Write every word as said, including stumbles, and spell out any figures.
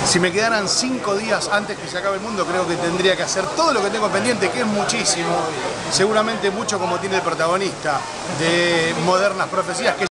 Si me quedaran cinco días antes que se acabe el mundo, creo que tendría que hacer todo lo que tengo pendiente, que es muchísimo, seguramente mucho como tiene el protagonista de Modernas Profecías, que